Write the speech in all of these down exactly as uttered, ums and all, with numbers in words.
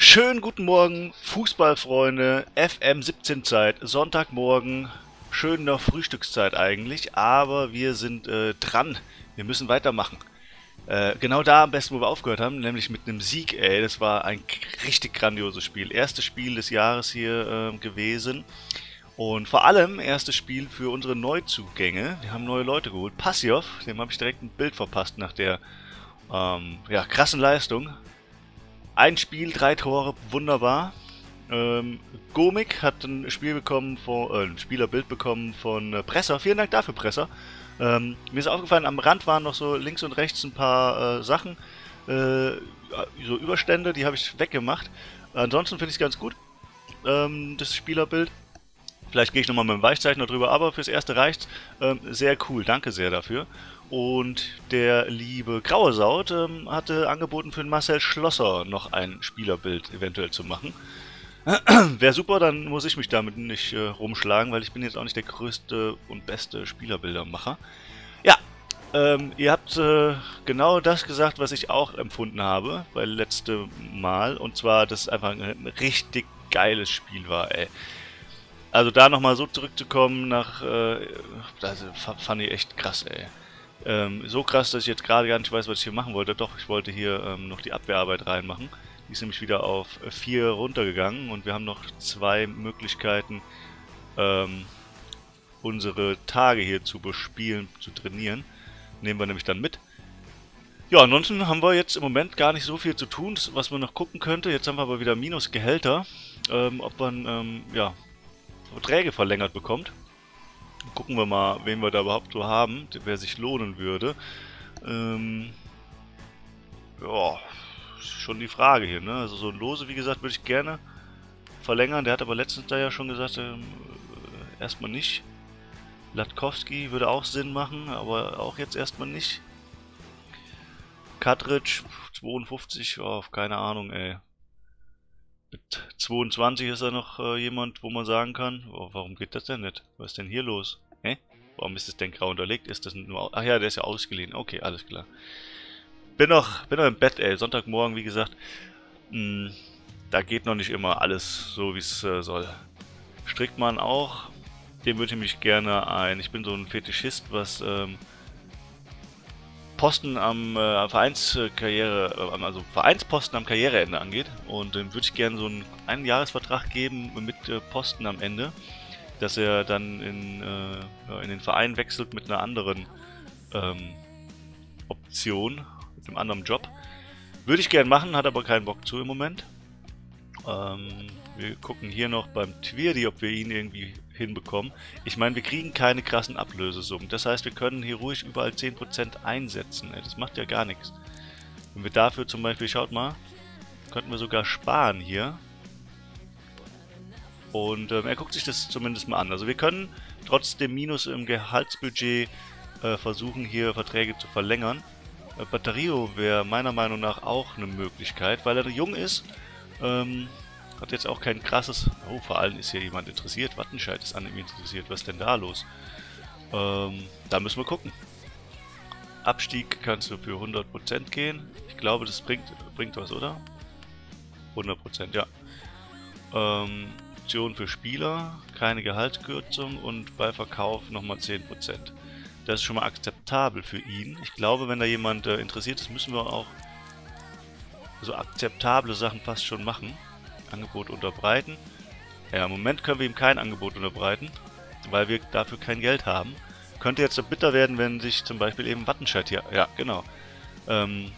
Schönen guten Morgen, Fußballfreunde, F M siebzehn Zeit, Sonntagmorgen, schön nach Frühstückszeit eigentlich, aber wir sind äh, dran, wir müssen weitermachen. Äh, genau da am besten, wo wir aufgehört haben, nämlich mit einem Sieg, ey, das war ein richtig grandioses Spiel. Erstes Spiel des Jahres hier äh, gewesen und vor allem erstes Spiel für unsere Neuzugänge. Wir haben neue Leute geholt. Passiov, dem habe ich direkt ein Bild verpasst nach der ähm, ja, krassen Leistung. Ein Spiel, drei Tore, wunderbar. Ähm, Gomik hat ein Spiel bekommen, von, äh, ein Spielerbild bekommen von äh, Presser. Vielen Dank dafür, Presser. Ähm, mir ist aufgefallen, am Rand waren noch so links und rechts ein paar äh, Sachen, äh, so Überstände, die habe ich weggemacht. Ansonsten finde ich es ganz gut, ähm, das Spielerbild. Vielleicht gehe ich nochmal mit dem Weichzeichner drüber, aber fürs Erste reicht's. Ähm, sehr cool, danke sehr dafür. Und der liebe Graue Saut ähm, hatte angeboten für den Marcel Schlosser noch ein Spielerbild eventuell zu machen. Wäre super, dann muss ich mich damit nicht äh, rumschlagen, weil ich bin jetzt auch nicht der größte und beste Spielerbildermacher. Ja, ähm, ihr habt äh, genau das gesagt, was ich auch empfunden habe bei letztem Mal. Und zwar, dass es einfach ein, ein richtig geiles Spiel war, ey. Also da nochmal so zurückzukommen nach, äh, das fand ich echt krass, ey. Ähm, so krass, dass ich jetzt gerade gar nicht weiß, was ich hier machen wollte. Doch, ich wollte hier ähm, noch die Abwehrarbeit reinmachen. Die ist nämlich wieder auf vier runtergegangen und wir haben noch zwei Möglichkeiten, ähm, unsere Tage hier zu bespielen, zu trainieren. Nehmen wir nämlich dann mit. Ja, ansonsten haben wir jetzt im Moment gar nicht so viel zu tun, was man noch gucken könnte. Jetzt haben wir aber wieder Minusgehälter, ähm, ob man, ähm, ja, Verträge verlängert bekommt. Gucken wir mal, wen wir da überhaupt so haben, wer sich lohnen würde. Ähm, ja, schon die Frage hier, ne? Also so ein Lose, wie gesagt, würde ich gerne verlängern. Der hat aber letztens da ja schon gesagt, ähm, erstmal nicht. Latkowski würde auch Sinn machen, aber auch jetzt erstmal nicht. Kadric, zweiundfünfzig, oh, keine Ahnung, ey. Mit zweiundzwanzig ist er noch äh, jemand, wo man sagen kann, oh, warum geht das denn nicht? Was ist denn hier los? Hä? Warum ist das denn grau unterlegt? Ist das nur... Ach ja, der ist ja ausgeliehen. Okay, alles klar. Bin noch, bin noch im Bett, ey. Sonntagmorgen, wie gesagt. Mh, da geht noch nicht immer alles so, wie es äh, soll. Strickmann auch. Dem würde ich mich gerne ein... Ich bin so ein Fetischist, was... Ähm, Posten am äh, Vereinskarriere, äh, also Vereinsposten am Karriereende angeht. Und dann würde ich gerne so einen Einjahresvertrag geben mit äh, Posten am Ende, dass er dann in, äh, in den Verein wechselt mit einer anderen ähm, Option, mit einem anderen Job. Würde ich gerne machen, hat aber keinen Bock zu im Moment. Ähm, wir gucken hier noch beim Twirdi, ob wir ihn irgendwie hinbekommen. Ich meine, wir kriegen keine krassen Ablösesummen. Das heißt, wir können hier ruhig überall zehn Prozent einsetzen. Das macht ja gar nichts. Wenn wir dafür zum Beispiel, schaut mal, könnten wir sogar sparen hier. Und ähm, er guckt sich das zumindest mal an. Also wir können trotz dem Minus im Gehaltsbudget äh, versuchen, hier Verträge zu verlängern. Äh, Batterio wäre meiner Meinung nach auch eine Möglichkeit, weil er jung ist. Ähm, Hat jetzt auch kein krasses... Oh, vor allem ist hier jemand interessiert. Wattenscheid ist an ihm interessiert. Was ist denn da los? Ähm, da müssen wir gucken. Abstieg kannst du für hundert Prozent gehen. Ich glaube, das bringt, bringt was, oder? hundert Prozent, ja. Ähm, Option für Spieler. Keine Gehaltskürzung und bei Verkauf nochmal zehn Prozent. Das ist schon mal akzeptabel für ihn. Ich glaube, wenn da jemand äh, interessiert ist, müssen wir auch so akzeptable Sachen fast schon machen. Angebot unterbreiten. Ja, im Moment können wir ihm kein Angebot unterbreiten, weil wir dafür kein Geld haben. Könnte jetzt so bitter werden, wenn sich zum Beispiel eben Wattenscheid hier... Ja, genau. Ähm,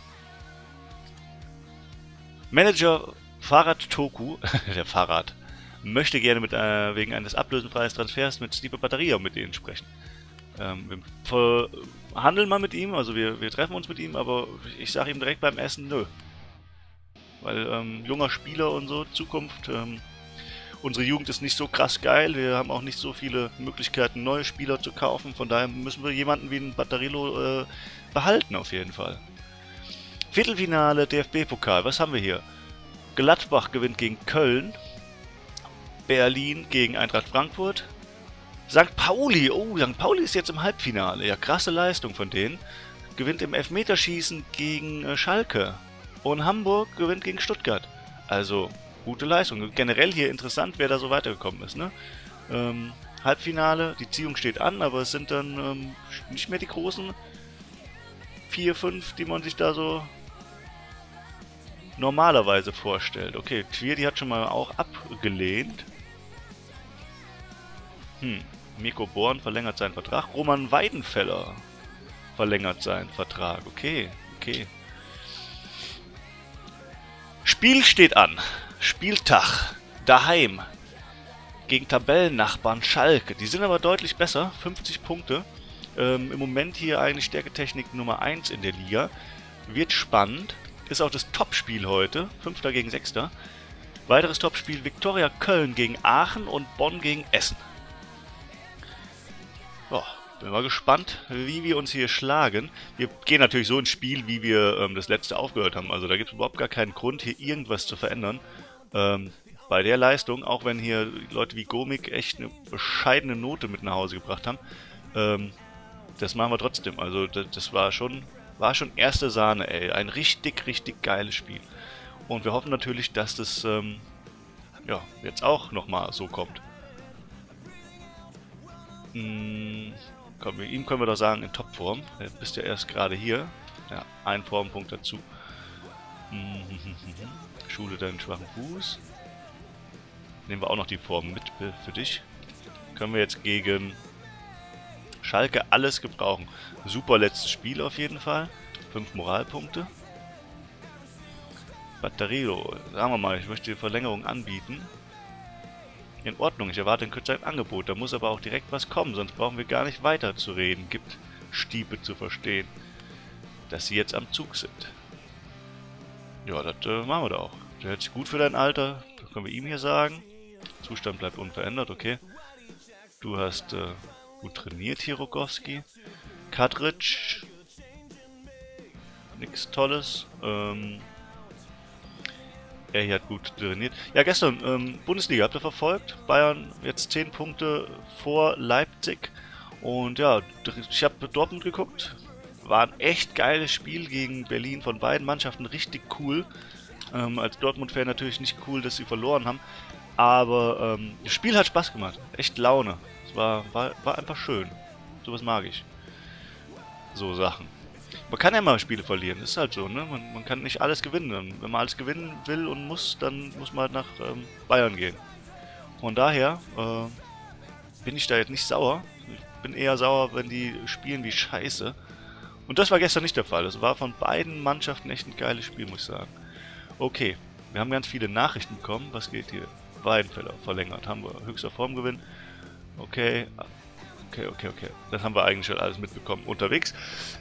Manager Fahrrad Toku, der Fahrrad, möchte gerne mit äh, wegen eines ablösenfreien Transfers mit Stipe Batteria mit denen sprechen. Ähm, wir verhandeln mal mit ihm, also wir, wir treffen uns mit ihm, aber ich sage ihm direkt beim Essen, nö. Weil ähm, junger Spieler und so, Zukunft, ähm, unsere Jugend ist nicht so krass geil, wir haben auch nicht so viele Möglichkeiten, neue Spieler zu kaufen, von daher müssen wir jemanden wie einen Batterillo äh, behalten auf jeden Fall. Viertelfinale D F B-Pokal, was haben wir hier? Gladbach gewinnt gegen Köln, Berlin gegen Eintracht Frankfurt, Sankt Pauli, oh, Sankt Pauli ist jetzt im Halbfinale, ja krasse Leistung von denen, gewinnt im Elfmeterschießen gegen äh, Schalke. Und Hamburg gewinnt gegen Stuttgart. Also, gute Leistung. Generell hier interessant, wer da so weitergekommen ist, ne? Ähm, Halbfinale, die Ziehung steht an, aber es sind dann ähm, nicht mehr die großen vier, fünf, die man sich da so normalerweise vorstellt. Okay, Queer, die hat schon mal auch abgelehnt. Hm, Mirko Born verlängert seinen Vertrag. Roman Weidenfeller verlängert seinen Vertrag. Okay, okay. Spiel steht an. Spieltag. Daheim. Gegen Tabellennachbarn Schalke. Die sind aber deutlich besser. fünfzig Punkte. Ähm, Im Moment hier eigentlich Stärketechnik Nummer eins in der Liga. Wird spannend. Ist auch das Topspiel heute. Fünfter gegen Sechster. Weiteres Topspiel Viktoria Köln gegen Aachen und Bonn gegen Essen. Boah, bin mal gespannt, wie wir uns hier schlagen. Wir gehen natürlich so ins Spiel, wie wir ähm, das letzte aufgehört haben. Also da gibt es überhaupt gar keinen Grund, hier irgendwas zu verändern. Ähm, bei der Leistung, auch wenn hier Leute wie Gomik echt eine bescheidene Note mit nach Hause gebracht haben, ähm, das machen wir trotzdem. Also das, das war schon, war schon erste Sahne, ey. Ein richtig, richtig geiles Spiel. Und wir hoffen natürlich, dass das ähm, ja, jetzt auch nochmal so kommt. Hm, komm, mit ihm können wir doch sagen, in Topform. Du bist ja erst gerade hier. Ja, ein Formpunkt dazu. Hm, Schule deinen schwachen Fuß. Nehmen wir auch noch die Form mit für dich. Können wir jetzt gegen Schalke alles gebrauchen. Super letztes Spiel auf jeden Fall. Fünf Moralpunkte. Batterio, sagen wir mal, ich möchte die Verlängerung anbieten. In Ordnung, ich erwarte in Kürze ein Angebot. Da muss aber auch direkt was kommen, sonst brauchen wir gar nicht weiter zu reden. Gibt Stiepe zu verstehen, dass sie jetzt am Zug sind. Ja, das äh, machen wir da auch. Der hält sich gut für dein Alter. Das können wir ihm hier sagen. Zustand bleibt unverändert, okay. Du hast äh, gut trainiert hier, Rogowski. Kadric. Nix Tolles. Ähm, er hier hat gut trainiert. Ja, gestern ähm, Bundesliga, habt ihr verfolgt? Bayern jetzt zehn Punkte vor Leipzig. Und ja, ich habe Dortmund geguckt. War ein echt geiles Spiel gegen Berlin von beiden Mannschaften. Richtig cool. Ähm, als Dortmund-Fan natürlich nicht cool, dass sie verloren haben. Aber ähm, das Spiel hat Spaß gemacht. Echt Laune. Es war, war, war einfach schön. Sowas mag ich. So Sachen. Man kann ja mal Spiele verlieren. Das ist halt so, ne? Man, man kann nicht alles gewinnen. Wenn man alles gewinnen will und muss, dann muss man halt nach ähm, Bayern gehen. Von daher äh, bin ich da jetzt nicht sauer. Ich bin eher sauer, wenn die spielen wie Scheiße. Und das war gestern nicht der Fall. Es war von beiden Mannschaften echt ein geiles Spiel, muss ich sagen. Okay, wir haben ganz viele Nachrichten bekommen. Was geht hier? Weidenfeller verlängert. Haben wir höchster Formgewinn. Okay. Okay, okay, okay. Das haben wir eigentlich schon alles mitbekommen. Unterwegs.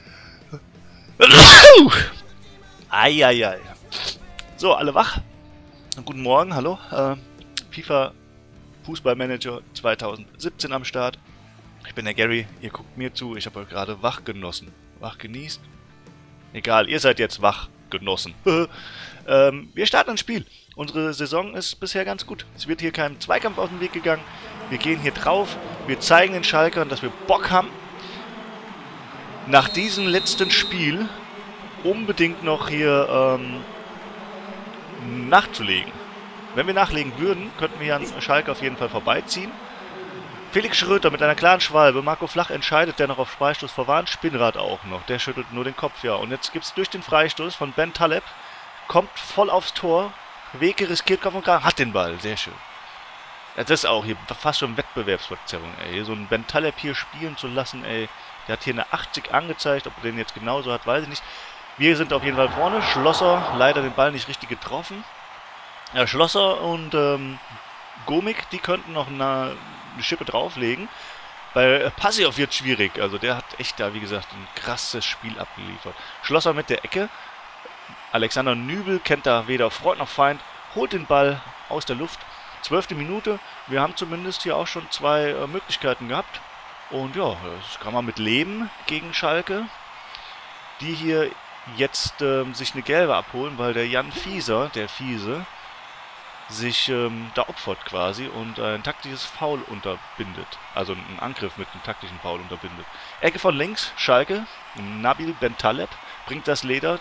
Eieiei. So, alle wach. Guten Morgen, hallo. Äh, FIFA Fußballmanager zweitausendsiebzehn am Start. Ich bin der Gary. Ihr guckt mir zu. Ich habe gerade wach genossen. Wach genießt? Egal, ihr seid jetzt wach genossen. ähm, wir starten ein Spiel. Unsere Saison ist bisher ganz gut. Es wird hier kein Zweikampf aus dem Weg gegangen. Wir gehen hier drauf. Wir zeigen den Schalkern, dass wir Bock haben, nach diesem letzten Spiel unbedingt noch hier ähm, nachzulegen. Wenn wir nachlegen würden, könnten wir an Schalke auf jeden Fall vorbeiziehen. Felix Schröter mit einer klaren Schwalbe. Marco Flach entscheidet, der noch auf Freistoß verwarnt. Spinnrad auch noch. Der schüttelt nur den Kopf, ja. Und jetzt gibt es durch den Freistoß von Ben Taleb. Kommt voll aufs Tor. Weke riskiert Kopf und Kragen. Hat den Ball. Sehr schön. Ja, das ist auch hier fast schon Wettbewerbsverzerrung, ey. So einen Ben Taleb hier spielen zu lassen, ey. Der hat hier eine achtzig angezeigt. Ob er den jetzt genauso hat, weiß ich nicht. Wir sind auf jeden Fall vorne. Schlosser leider den Ball nicht richtig getroffen. Ja, Schlosser und ähm, Gomik, die könnten noch eine, eine Schippe drauflegen. Bei Passiv wird schwierig. Also der hat echt da, wie gesagt, ein krasses Spiel abgeliefert. Schlosser mit der Ecke. Alexander Nübel kennt da weder Freund noch Feind. Holt den Ball aus der Luft. Zwölfte Minute. Wir haben zumindest hier auch schon zwei äh, Möglichkeiten gehabt. Und ja, das kann man mit leben gegen Schalke. Die hier jetzt ähm, sich eine gelbe abholen, weil der Jan Fieser, der Fiese, sich ähm, da opfert quasi und ein taktisches Foul unterbindet. Also einen Angriff mit einem taktischen Foul unterbindet. Ecke von links, Schalke. Nabil Ben Taleb bringt das Leder zu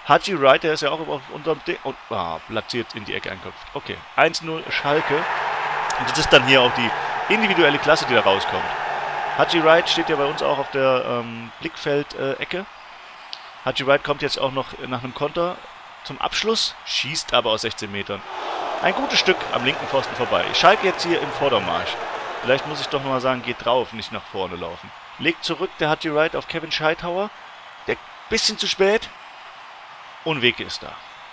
Haji Wright, der ist ja auch auf unserem Ding. Und ah, platziert in die Ecke einköpft. Okay, eins null Schalke. Und das ist dann hier auch die individuelle Klasse, die da rauskommt. Haji Wright steht ja bei uns auch auf der ähm, Blickfeld-Ecke. Äh, Haji Wright kommt jetzt auch noch nach einem Konter zum Abschluss, schießt aber aus sechzehn Metern. Ein gutes Stück am linken Pfosten vorbei. Schalke jetzt hier im Vordermarsch. Vielleicht muss ich doch nochmal sagen, geht drauf, nicht nach vorne laufen. Legt zurück der Haji Wright auf Kevin Scheithauer. Der bisschen zu spät. Und Weke ist da.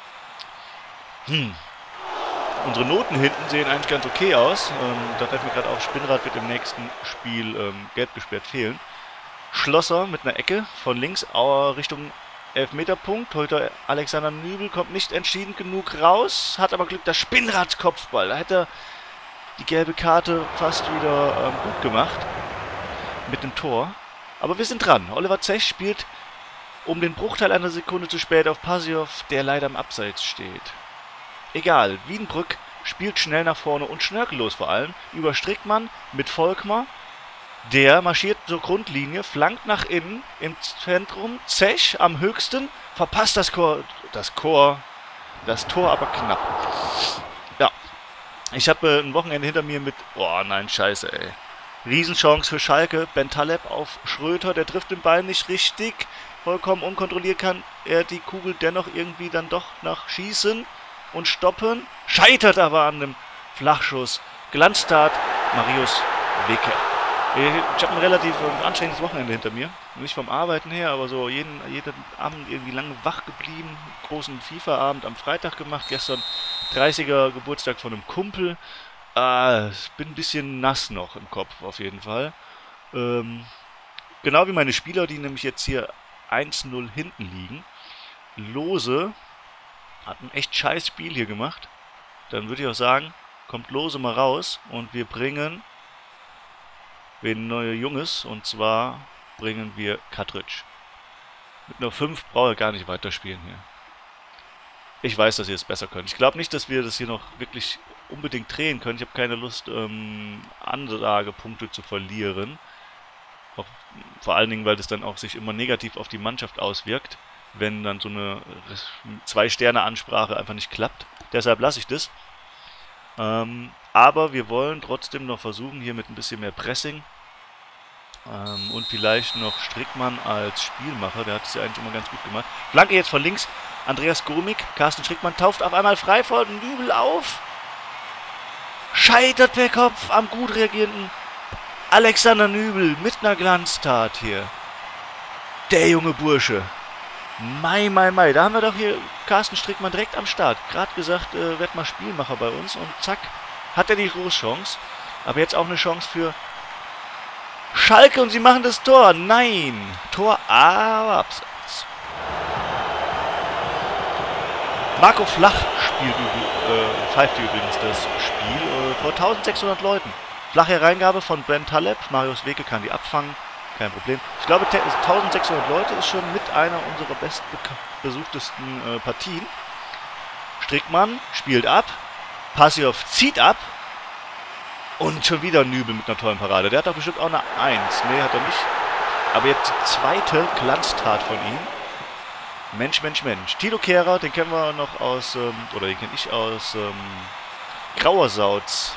Hm. Unsere Noten hinten sehen eigentlich ganz okay aus. Ähm, da fällt mir gerade auf, Spinnrad wird im nächsten Spiel ähm, gelb gesperrt fehlen. Schlosser mit einer Ecke von links äh, Richtung Elfmeterpunkt. Heute Alexander Nübel kommt nicht entschieden genug raus. Hat aber Glück, das Spinnrad-Kopfball. Da hätte er die gelbe Karte fast wieder ähm, gut gemacht. Mit dem Tor. Aber wir sind dran. Oliver Zech spielt um den Bruchteil einer Sekunde zu spät auf Passiov, der leider im Abseits steht. Egal, Wiedenbrück spielt schnell nach vorne und schnörkellos vor allem. Über Strickmann mit Volkmar. Der marschiert zur Grundlinie, flankt nach innen im Zentrum. Zech am höchsten, verpasst das Chor, das Chor, das Tor aber knapp. Ja, ich habe äh, ein Wochenende hinter mir mit, oh nein, scheiße ey. Riesenchance für Schalke, Ben Taleb auf Schröter, der trifft den Ball nicht richtig. Vollkommen unkontrolliert kann er die Kugel dennoch irgendwie dann doch nach schießen und stoppen. Scheitert aber an einem Flachschuss. Glanztat Marius Weke. Ich habe ein relativ anstrengendes Wochenende hinter mir. Nicht vom Arbeiten her, aber so jeden, jeden Abend irgendwie lange wach geblieben. Großen FIFA-Abend am Freitag gemacht. Gestern dreißiger Geburtstag von einem Kumpel. Äh, ich bin ein bisschen nass noch im Kopf auf jeden Fall. Ähm, genau wie meine Spieler, die nämlich jetzt hier eins null hinten liegen. Lose hat ein echt scheiß Spiel hier gemacht. Dann würde ich auch sagen, kommt Lose mal raus und wir bringen wen neue Junges, und zwar bringen wir Katritsch. Mit einer fünf brauche er gar nicht weiterspielen hier. Ich weiß, dass ihr es besser könnt. Ich glaube nicht, dass wir das hier noch wirklich unbedingt drehen können. Ich habe keine Lust, ähm, Anlagepunkte zu verlieren. Auch, vor allen Dingen, weil das dann auch sich immer negativ auf die Mannschaft auswirkt, wenn dann so eine Zwei-Sterne-Ansprache einfach nicht klappt. Deshalb lasse ich das. Ähm, aber wir wollen trotzdem noch versuchen, hier mit ein bisschen mehr Pressing ähm, und vielleicht noch Strickmann als Spielmacher. Der hat es ja eigentlich immer ganz gut gemacht. Flanke jetzt von links. Andreas Gurmik. Carsten Strickmann tauft auf einmal frei vor Nübel auf. Scheitert per Kopf am gut reagierenden Alexander Nübel mit einer Glanztat hier. Der junge Bursche. Mai, mai, mai. Da haben wir doch hier Carsten Strickmann direkt am Start. Gerade gesagt, äh, werd mal Spielmacher bei uns. Und zack, hat er die Großchance. Aber jetzt auch eine Chance für Schalke und sie machen das Tor. Nein. Tor, aber abseits. Marco Flach spielt, äh, pfeift übrigens das Spiel äh, vor eintausendsechshundert Leuten. Flache Hereingabe von Ben Taleb. Marius Weke kann die abfangen. Kein Problem. Ich glaube, eintausendsechshundert Leute ist schon mit einer unserer bestbesuchtesten äh, Partien. Strickmann spielt ab. Passiov zieht ab. Und schon wieder Nübel mit einer tollen Parade. Der hat doch bestimmt auch eine eins. Nee, hat er nicht. Aber jetzt die zweite Glanztat von ihm. Mensch, Mensch, Mensch. Tilo Kehrer, den kennen wir noch aus, ähm, oder den kenne ich aus ähm, Grauersauts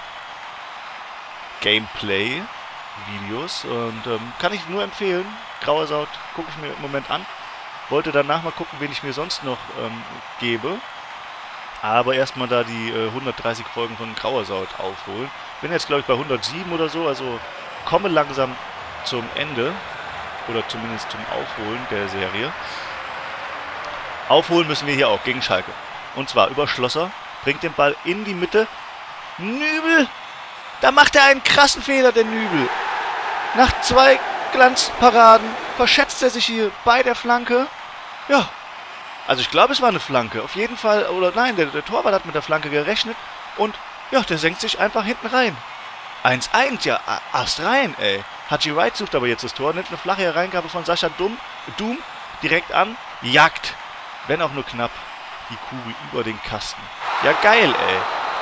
Gameplay-Videos. Und ähm, kann ich nur empfehlen. Grauersaut gucke ich mir im Moment an. Wollte danach mal gucken, wen ich mir sonst noch ähm, gebe. Aber erstmal da die äh, hundertdreißig Folgen von Grauersaut aufholen. Bin jetzt, glaube ich, bei hundertsieben oder so. Also komme langsam zum Ende. Oder zumindest zum Aufholen der Serie. Aufholen müssen wir hier auch gegen Schalke. Und zwar über Schlosser. Bringt den Ball in die Mitte. Nübel! Da macht er einen krassen Fehler, der Nübel. Nach zwei Glanzparaden verschätzt er sich hier bei der Flanke. Ja, also ich glaube, es war eine Flanke. Auf jeden Fall, oder nein, der, der Torwart hat mit der Flanke gerechnet. Und ja, der senkt sich einfach hinten rein. eins eins, ja, Ast rein, ey. Haji Wright sucht aber jetzt das Tor. Nimmt eine flache Hereingabe von Sascha Doom, Doom direkt an. Jagt, wenn auch nur knapp, die Kugel über den Kasten. Ja, geil, ey.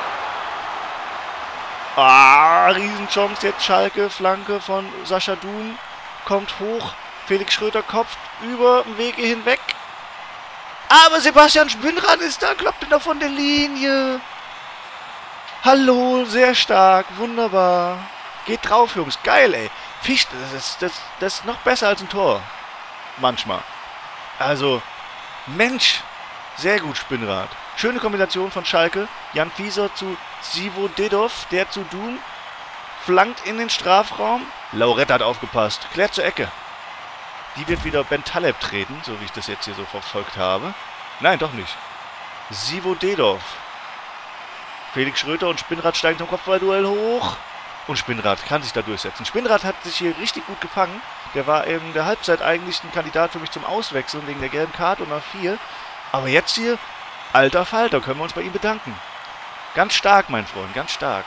Ah, Riesenchance jetzt Schalke. Flanke von Sascha Doom. Kommt hoch. Felix Schröter kopft über den Weg hinweg. Aber Sebastian Spinnrad ist da, kloppt noch von der Linie. Hallo, sehr stark, wunderbar. Geht drauf, Jungs, geil, ey. Fichte, das ist, das, das ist noch besser als ein Tor. Manchmal. Also, Mensch, sehr gut, Spinnrad. Schöne Kombination von Schalke. Jan Fieser zu Sivo Dedov, der zu Doom. Flankt in den Strafraum. Lauretta hat aufgepasst. Klärt zur Ecke. Die wird wieder Ben Taleb treten, so wie ich das jetzt hier so verfolgt habe. Nein, doch nicht. Sivo Dedov. Felix Schröter und Spinnrad steigen zum Kopfballduell hoch. Und Spinnrad kann sich da durchsetzen. Spinnrad hat sich hier richtig gut gefangen. Der war in der Halbzeit eigentlich ein Kandidat für mich zum Auswechseln wegen der gelben Karte und nach vier. Aber jetzt hier, alter Falter, können wir uns bei ihm bedanken. Ganz stark, mein Freund, ganz stark.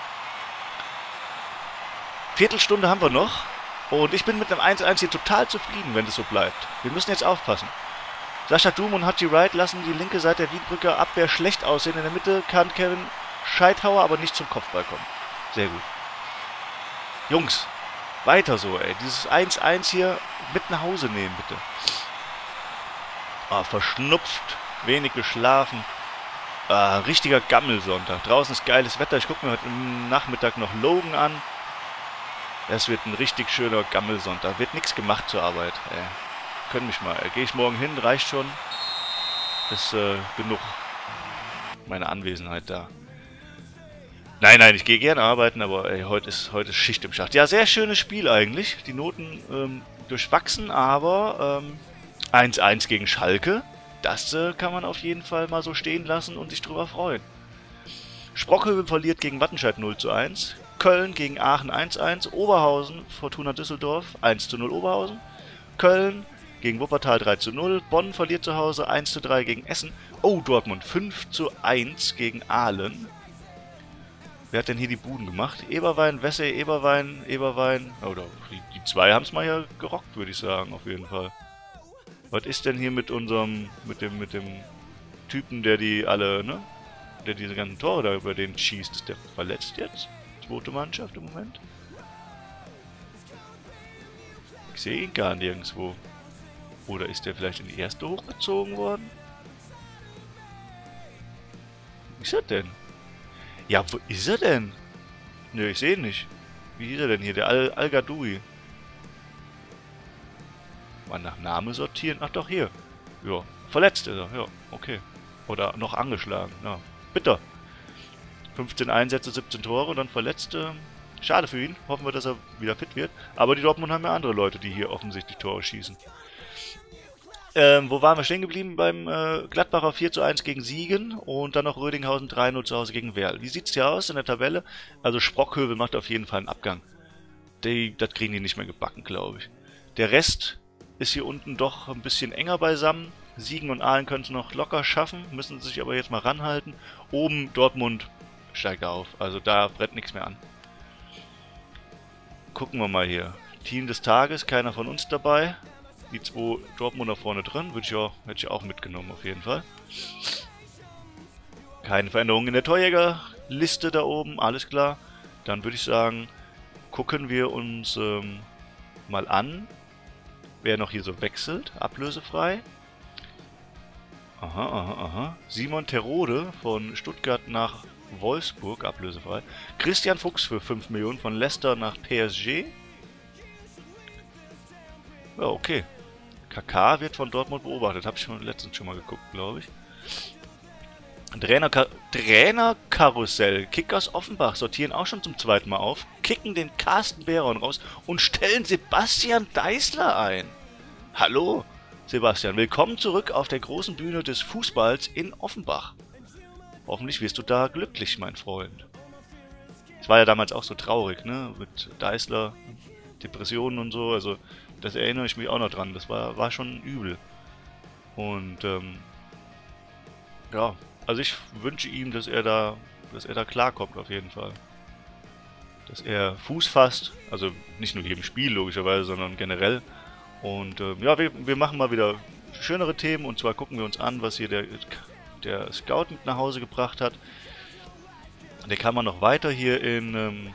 Viertelstunde haben wir noch. Und ich bin mit einem eins eins hier total zufrieden, wenn das so bleibt. Wir müssen jetzt aufpassen. Sascha Doom und Haji Wright lassen die linke Seite der Wiedbrücker Abwehr schlecht aussehen. In der Mitte kann Kevin Scheithauer aber nicht zum Kopfball kommen. Sehr gut. Jungs, weiter so, ey. Dieses eins eins hier mit nach Hause nehmen, bitte. Ah, verschnupft, wenig geschlafen. Ah, richtiger Gammelsonntag. Draußen ist geiles Wetter. Ich gucke mir heute Nachmittag noch Logan an. Es wird ein richtig schöner Gammelsonntag. Wird nichts gemacht zur Arbeit. Ey. Können mich mal. Gehe ich morgen hin, reicht schon. Ist äh, genug meine Anwesenheit da. Nein, nein, ich gehe gerne arbeiten, aber ey, heute ist heute ist Schicht im Schacht. Ja, sehr schönes Spiel eigentlich. Die Noten ähm, durchwachsen, aber ähm, eins eins gegen Schalke. Das äh, kann man auf jeden Fall mal so stehen lassen und sich drüber freuen. Sprockhövel verliert gegen Wattenscheid null zu eins. Köln gegen Aachen eins eins. Oberhausen, Fortuna Düsseldorf eins zu null Oberhausen. Köln gegen Wuppertal drei zu null. Bonn verliert zu Hause eins zu drei gegen Essen. Oh, Dortmund fünf zu eins gegen Aalen. Wer hat denn hier die Buden gemacht? Eberwein, Wessel, Eberwein, Eberwein. Oder die, die zwei haben es mal hier gerockt, würde ich sagen, auf jeden Fall. Was ist denn hier mit unserem, mit dem, mit dem Typen, der die alle, ne? Der diese ganzen Tore da über den schießt? Ist der verletzt jetzt? Zweite Mannschaft im Moment? Ich sehe ihn gar nirgendwo. Oder ist der vielleicht in die erste hochgezogen worden? Wie ist er denn? Ja, wo ist er denn? Nö, ich sehe ihn nicht. Wie ist er denn hier? Der Al Al-Gadoui. Mal nach Name sortieren. Ach doch, hier. Ja, verletzt ist er. Ja, okay. Oder noch angeschlagen. Ja, bitter. fünfzehn Einsätze, siebzehn Tore und dann Verletzte. Schade für ihn. Hoffen wir, dass er wieder fit wird. Aber die Dortmund haben ja andere Leute, die hier offensichtlich Tore schießen. Ähm, wo waren wir stehen geblieben? Beim äh, Gladbacher vier zu eins gegen Siegen und dann noch Rödinghausen drei null zu Hause gegen Werl. Wie sieht's hier aus in der Tabelle? Also Sprockhövel macht auf jeden Fall einen Abgang. Die, das kriegen die nicht mehr gebacken, glaube ich. Der Rest ist hier unten doch ein bisschen enger beisammen. Siegen und Aalen können es noch locker schaffen, müssen sich aber jetzt mal ranhalten. Oben Dortmund steigt auf, also da brennt nichts mehr an. Gucken wir mal hier. Team des Tages, keiner von uns dabei. Die zwei Dortmunder vorne drin, würde ich auch, hätte ich auch mitgenommen auf jeden Fall. Keine Veränderung in der Torjägerliste da oben, alles klar. Dann würde ich sagen, gucken wir uns ähm, mal an, wer noch hier so wechselt, ablösefrei. Aha, aha, aha. Simon Terode von Stuttgart nach Wolfsburg, ablösefrei. Christian Fuchs für fünf Millionen von Leicester nach P S G. Ja, okay. K K wird von Dortmund beobachtet. Habe ich schon letztens schon mal geguckt, glaube ich. Trainer Trainerkarussell. Kickers Offenbach sortieren auch schon zum zweiten Mal auf. Kicken den Carsten Behron raus und stellen Sebastian Deißler ein. Hallo, Sebastian. Willkommen zurück auf der großen Bühne des Fußballs in Offenbach. Hoffentlich wirst du da glücklich, mein Freund. Es war ja damals auch so traurig, ne? Mit Deißler, Depressionen und so. Also, das erinnere ich mich auch noch dran. Das war, war schon übel. Und, ähm, ja, also ich wünsche ihm, dass er da, dass er da klarkommt auf jeden Fall. Dass er Fuß fasst. Also nicht nur hier im Spiel logischerweise, sondern generell. Und, ähm, ja, wir, wir machen mal wieder schönere Themen. Und zwar gucken wir uns an, was hier der... der Scout mit nach Hause gebracht hat. Der kann man noch weiter hier in ähm,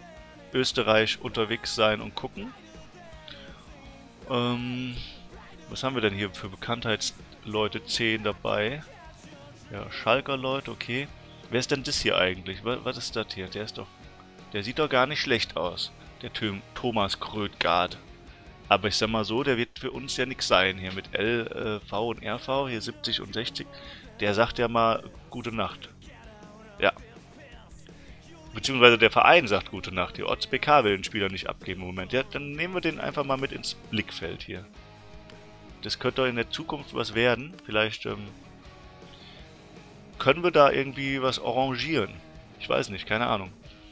Österreich unterwegs sein und gucken. Ähm, Was haben wir denn hier für Bekanntheitsleute? zehn dabei. Ja, Schalker Leute, okay. Wer ist denn das hier eigentlich? Was, was ist das hier? Der ist doch... Der sieht doch gar nicht schlecht aus. Der Tö Thomas Krötgard. Aber ich sag mal so, der wird für uns ja nichts sein. Hier mit L, äh, V und R V, hier siebzig und sechzig. Der sagt ja mal gute Nacht. Ja. Beziehungsweise der Verein sagt gute Nacht. Die Odds B K will den Spieler nicht abgeben im Moment. Ja, dann nehmen wir den einfach mal mit ins Blickfeld hier. Das könnte doch in der Zukunft was werden. Vielleicht ähm, können wir da irgendwie was arrangieren. Ich weiß nicht, keine Ahnung.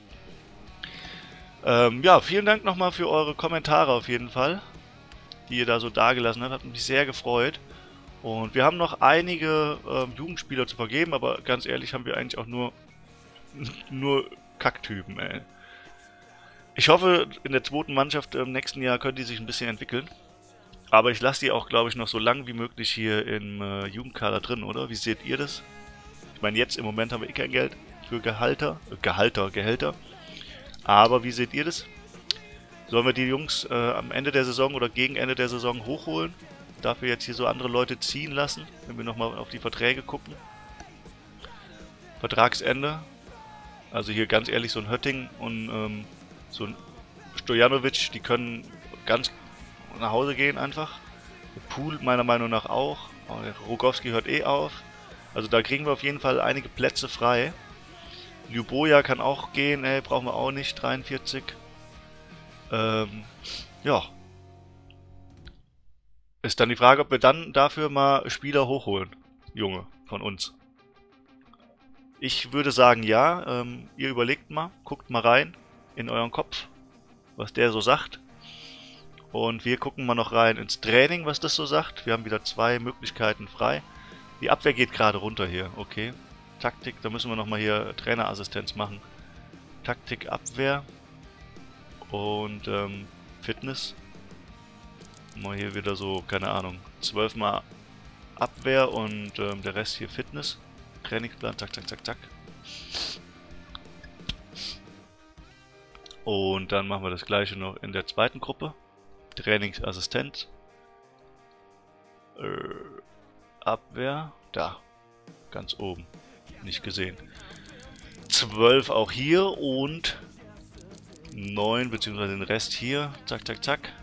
Ähm, ja, vielen Dank nochmal für eure Kommentare auf jeden Fall, die ihr da so dagelassen habt. Hat mich sehr gefreut. Und wir haben noch einige ähm, Jugendspieler zu vergeben, aber ganz ehrlich haben wir eigentlich auch nur, nur Kacktypen, ey. Ich hoffe, in der zweiten Mannschaft im nächsten Jahr können die sich ein bisschen entwickeln. Aber ich lasse die auch, glaube ich, noch so lang wie möglich hier im äh, Jugendkader drin, oder? Wie seht ihr das? Ich meine, jetzt im Moment haben wir eh kein Geld für Gehalter, äh, Gehalter, Gehälter. Aber wie seht ihr das? Sollen wir die Jungs äh, am Ende der Saison oder gegen Ende der Saison hochholen? Dafür jetzt hier so andere Leute ziehen lassen, wenn wir nochmal auf die Verträge gucken. Vertragsende. Also hier ganz ehrlich, so ein Hötting und ähm, so ein Stojanovic, die können ganz nach Hause gehen einfach. Der Pool meiner Meinung nach auch. Der Rogowski hört eh auf. Also da kriegen wir auf jeden Fall einige Plätze frei. Ljuboja kann auch gehen, ey, brauchen wir auch nicht. dreiundvierzig. Ähm, ja. Ist dann die Frage, ob wir dann dafür mal Spieler hochholen. Junge, von uns. Ich würde sagen ja. Ähm, ihr überlegt mal, guckt mal rein in euren Kopf, was der so sagt. Und wir gucken mal noch rein ins Training, was das so sagt. Wir haben wieder zwei Möglichkeiten frei. Die Abwehr geht gerade runter hier, okay. Taktik, da müssen wir nochmal hier Trainerassistenz machen. Taktik, Abwehr und ähm, Fitness. Mal hier wieder so, keine Ahnung, zwölf mal Abwehr und ähm, der Rest hier Fitness. Trainingsplan, zack, zack, zack, zack. Und dann machen wir das gleiche noch in der zweiten Gruppe. Trainingsassistent. Äh, Abwehr. Da. Ganz oben. Nicht gesehen. zwölf auch hier und neun beziehungsweise den Rest hier. Zack, zack, zack.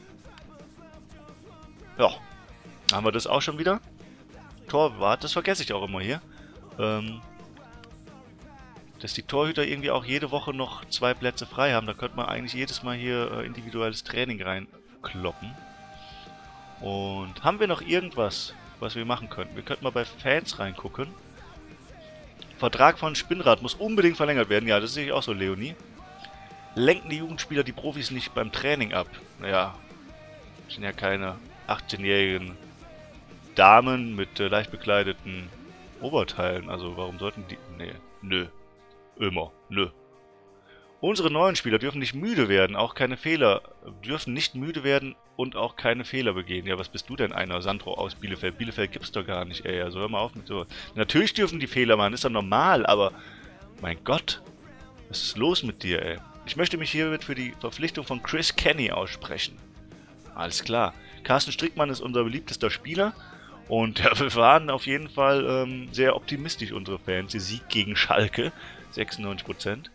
Ja. Haben wir das auch schon wieder. Torwart, das vergesse ich auch immer hier. Ähm, dass die Torhüter irgendwie auch jede Woche noch zwei Plätze frei haben. Da könnte man eigentlich jedes Mal hier äh, individuelles Training reinkloppen. Und haben wir noch irgendwas, was wir machen könnten? Wir könnten mal bei Fans reingucken. Vertrag von Spinnrad muss unbedingt verlängert werden. Ja, das sehe ich auch so, Leonie. Lenken die Jugendspieler die Profis nicht beim Training ab? Naja, sind ja keine achtzehnjährigen Damen mit äh, leicht bekleideten Oberteilen. Also warum sollten die... Nee, nö. Immer, nö. Unsere neuen Spieler dürfen nicht müde werden, auch keine Fehler, dürfen nicht müde werden und auch keine Fehler begehen. Ja, was bist du denn einer? Sandro aus Bielefeld. Bielefeld gibt's doch gar nicht, ey. Also hör mal auf mit so. Natürlich dürfen die Fehler machen, ist doch normal, aber mein Gott, was ist los mit dir, ey? Ich möchte mich hiermit für die Verpflichtung von Chris Kenny aussprechen. Alles klar. Carsten Strickmann ist unser beliebtester Spieler. Und ja, wir waren auf jeden Fall ähm, sehr optimistisch, unsere Fans. Der Sieg gegen Schalke. sechsundneunzig Prozent.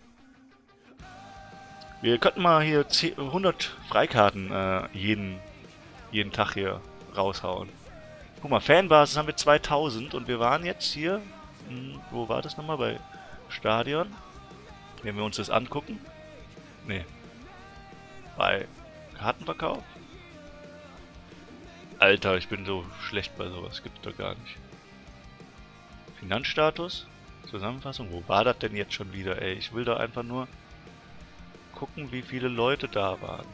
Wir könnten mal hier hundert Freikarten äh, jeden, jeden Tag hier raushauen. Guck mal, Fanbasis haben wir zweitausend und wir waren jetzt hier, hm, wo war das nochmal, bei Stadion? Wenn wir uns das angucken. Nee. Bei Kartenverkauf? Alter, ich bin so schlecht bei sowas, gibt's doch gar nicht. Finanzstatus? Zusammenfassung, wo war das denn jetzt schon wieder, ey? Ich will da einfach nur gucken, wie viele Leute da waren.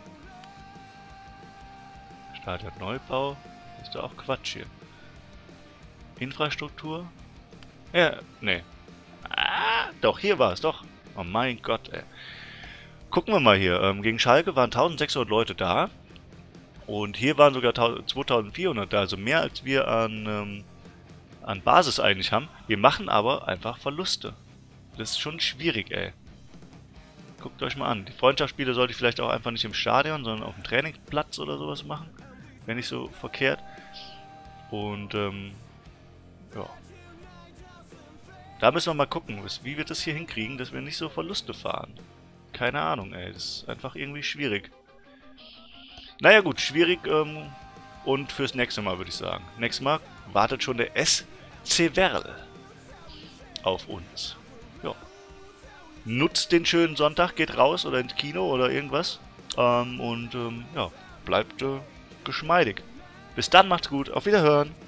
Stadion Neubau, ist doch auch Quatsch hier. Infrastruktur? Ja, nee. Ah, doch, hier war es, doch. Oh mein Gott, ey. Gucken wir mal hier. Ähm, gegen Schalke waren eintausendsechshundert Leute da. Und hier waren sogar zweitausendvierhundert da, also mehr als wir an... Ähm, an Basis eigentlich haben. Wir machen aber einfach Verluste. Das ist schon schwierig, ey. Guckt euch mal an. Die Freundschaftsspiele sollte ich vielleicht auch einfach nicht im Stadion, sondern auf dem Trainingsplatz oder sowas machen. Wäre nicht so verkehrt. Und, ähm, ja. Da müssen wir mal gucken, wie wir das hier hinkriegen, dass wir nicht so Verluste fahren. Keine Ahnung, ey. Das ist einfach irgendwie schwierig. Naja gut, schwierig ähm, und fürs nächste Mal würde ich sagen. Nächstes Mal wartet schon der S C Verl auf uns. Ja. Nutzt den schönen Sonntag, geht raus oder ins Kino oder irgendwas. Ähm, und ähm, ja, bleibt äh, geschmeidig. Bis dann, macht's gut. Auf Wiederhören.